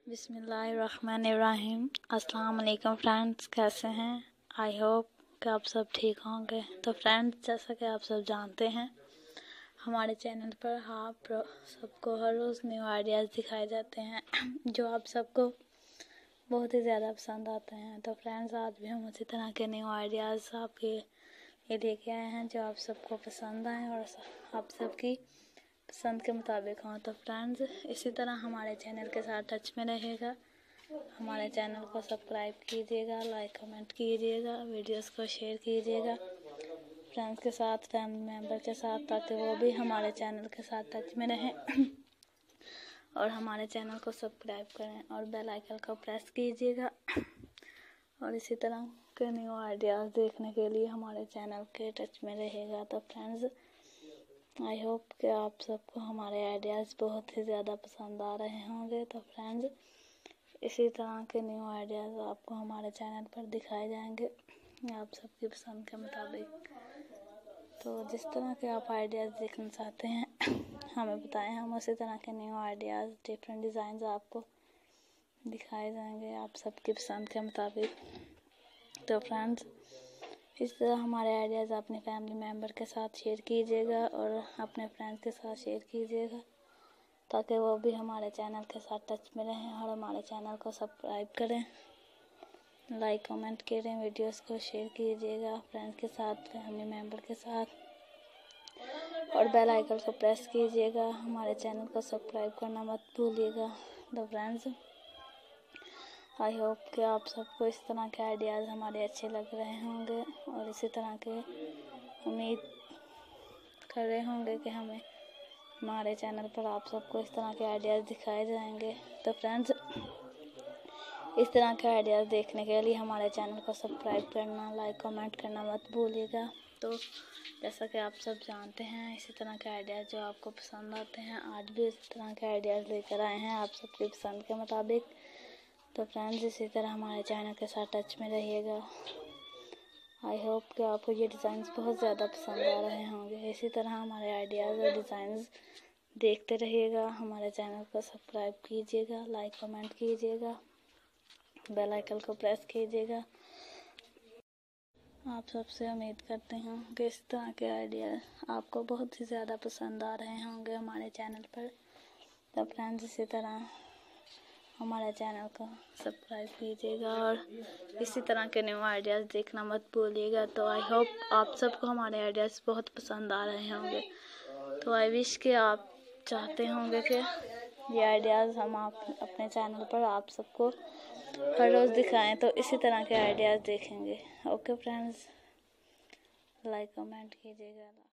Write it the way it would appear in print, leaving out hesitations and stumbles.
बिस्मिल्लाहिर्रहमानिर्रहीम। अस्सलाम वालेकुम फ्रेंड्स, कैसे हैं? आई होप कि आप सब ठीक होंगे। तो फ्रेंड्स, जैसा कि आप सब जानते हैं, हमारे चैनल पर आप सबको हर रोज़ न्यू आइडियाज़ दिखाए जाते हैं जो आप सबको बहुत ही ज़्यादा पसंद आते हैं। तो फ्रेंड्स, आज भी हम उसी तरह के न्यू आइडियाज़ आपके ये लेके आए हैं जो आप सबको पसंद आए और आप सबकी पसंद के मुताबिक हों। तो फ्रेंड्स, इसी तरह हमारे चैनल के साथ टच में रहेगा। हमारे चैनल को सब्सक्राइब कीजिएगा, लाइक कमेंट कीजिएगा, वीडियोस को शेयर कीजिएगा फ्रेंड्स के साथ, फैमिली मेम्बर के साथ, ताकि वो भी हमारे चैनल के साथ टच में रहें और हमारे चैनल को सब्सक्राइब करें और बेल आइकन को प्रेस कीजिएगा। और इसी तरह के न्यू आइडियाज़ देखने के लिए हमारे चैनल के टच में रहेगा। तो फ्रेंड्स, आई होप कि आप सबको हमारे आइडियाज़ बहुत ही ज़्यादा पसंद आ रहे होंगे। तो फ्रेंड्स, इसी तरह के न्यू आइडियाज़ आपको हमारे चैनल पर दिखाए जाएंगे आप सबकी पसंद के मुताबिक। तो जिस तरह के आप आइडियाज़ देखना चाहते हैं हमें बताएं, हम उसी तरह के न्यू आइडियाज़, डिफरेंट डिज़ाइंस आपको दिखाए जाएंगे आप सबकी पसंद के मुताबिक। तो फ्रेंड्स, इस तरह हमारे आइडियाज़ अपने फैमिली मेम्बर के साथ शेयर कीजिएगा और अपने फ्रेंड्स के साथ शेयर कीजिएगा, ताकि वो भी हमारे चैनल के साथ टच में रहें और हमारे चैनल को सब्सक्राइब करें, लाइक कमेंट करें, वीडियोस को शेयर कीजिएगा फ्रेंड्स के साथ, फैमिली मेम्बर के साथ, और बेल आइकन को प्रेस कीजिएगा। हमारे चैनल को सब्सक्राइब करना मत भूलिएगा। तो फ्रेंड्स, आई होप कि आप सबको इस तरह के आइडियाज़ हमारे अच्छे लग रहे होंगे और इसी तरह के उम्मीद कर रहे होंगे कि हमारे चैनल पर आप सबको इस तरह के आइडियाज़ दिखाए जाएंगे। तो फ्रेंड्स, इस तरह के आइडियाज़ देखने के लिए हमारे चैनल को सब्सक्राइब करना, लाइक कमेंट करना मत भूलिएगा। तो जैसा कि आप सब जानते हैं, इसी तरह के आइडियाज़ जो आपको पसंद आते हैं, आज भी इस तरह के आइडियाज़ लेकर आए हैं आप सबकी पसंद के मुताबिक। तो फ्रेंड्स, इसी तरह हमारे चैनल के साथ टच में रहिएगा। आई होप कि आपको ये डिज़ाइंस बहुत ज़्यादा पसंद आ रहे होंगे। इसी तरह हमारे आइडियाज़ और डिज़ाइंस देखते रहिएगा। हमारे चैनल को सब्सक्राइब कीजिएगा, लाइक कमेंट कीजिएगा, बेल आइकन को प्रेस कीजिएगा। आप सबसे उम्मीद करते हैं कि इस तरह के आइडिया आपको बहुत ही ज़्यादा पसंद आ रहे होंगे हमारे चैनल पर। तो फ्रेंड्स, इसी तरह हमारे चैनल को सब्सक्राइब कीजिएगा और इसी तरह के न्यू आइडियाज़ देखना मत भूलिएगा। तो आई होप आप सबको हमारे आइडियाज़ बहुत पसंद आ रहे होंगे। तो आई विश कि आप चाहते होंगे कि ये आइडियाज़ हम आप अपने चैनल पर आप सबको हर रोज़ दिखाएं, तो इसी तरह के आइडियाज़ देखेंगे। ओके फ्रेंड्स, लाइक कमेंट कीजिएगा।